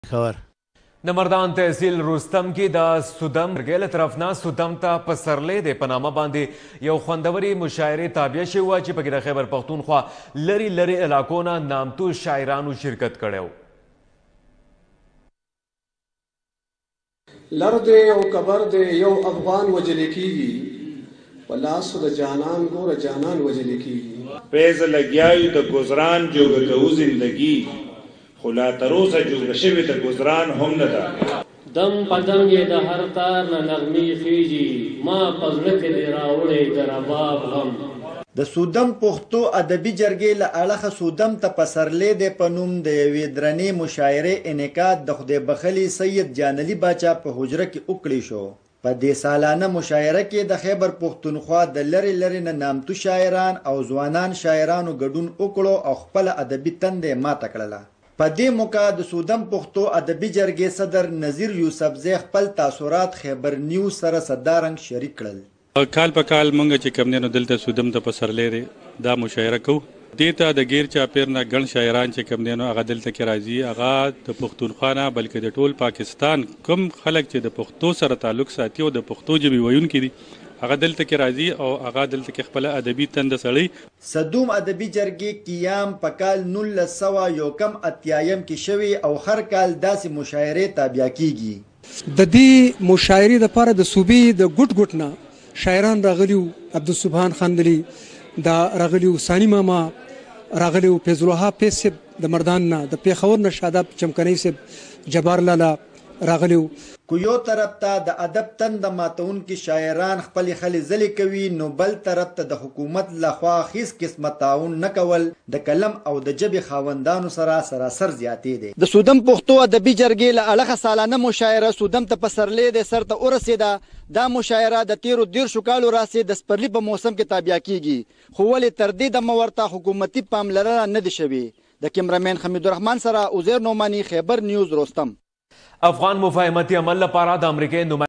خبر د مردان تحصیل رستم کې د سودم له طرف نه سودم ته پسرلی د پنامه باندې یو خوندوري مشاعرې تابع شوې وه چې پکې د خیبر پښتونخوا لرې علاقو نه نامتو شاعرانو شرکت کړی و. لر دی او کبر دی یو افغان وجلی کیږي په لاسو د جانان ګوره جانان وجلی کیږي فیض لګیاوي د ګزران جوړه کوو زندگی خو لا تروسه جوړه شوې د ګزران هم نه ده. دم په دم یې د هر تار نه نغمې خیږي ما په زړه کې دې راوړی د رباب غم. د سودم پښتو ادبي جرګې له اړخه سودم ته پسرلی دی په نوم د یوې درنې مشاعرې انعقاد د خدای بخلي سید جانلي باچا په حجره کې وکړی شو. په دې سالانه مشاعره کې د خیبر پښتونخوا د لرې نه نامتو شاعران او ځوانان شاعرانو ګډون وکړو او خپله ادبي تندې ماته کړله. په دې موقع د سودم پښتو ادبي جرګې صدر نظیر یوسفزی خپل تاثرات خیبر نیوز سره صدارنګ شریک کړل. کال په کال مونږ چې کم دی نو دلته سودم ته پسرلی دی دا مشاعره کوو. دې ته د غیر چاپیر نه ګڼ شاعران چې کم دی نو هغه دلته کې راځي. هغه د پښتونخوا نه بلکې د ټول پاکستان کوم خلک چې د پښتو سره تعلق ساتي او د پښتو ژبې ویونکي دي هغه دلته کې راځي او هغه دلته کې خپل ادبي تنده سړی. صدوم ادبي جرګې قیام په کال 1981 کې شوی او هر کال داسې مشاعرې تابع کیږي. د دې مشاعرې لپاره د صوبې د ګوټ نه شاعران راغلیو. عبدالسبحان خاندلی دا راغلیو، ثاني ماما راغلیو، فیض الوهاب فیض صاحب د مردان نه، د پیښور نه شاداب چمکنی صاحب، جبار لالا راغلیو. کو یو طرف ته د ادب تند ماتونکي شاعران خپل خلې ځلې کوي نو بل طرف ته د حکومت لخوا هیڅ قسمه تعاون نه کول د کلم او د ژبې خاوندانو سره سراسر زیاتې دي. د سودم پښتو ادبي جرګې له اړخه سالانه مشاعره سودم ته پسرلی د سر ته ورسېده. دا مشاعره د 13 کالو راځي د سپرلي په موسم کې تابع کیږي خو ولې تر دې د ورته حکومتي پاملرنه نه دی شوی. د کیمرامین حمید الرحمن سره عزیر نعماني، خیبر نیوز، رستم. افغان مفاهمتي عمل لپاره د امریکای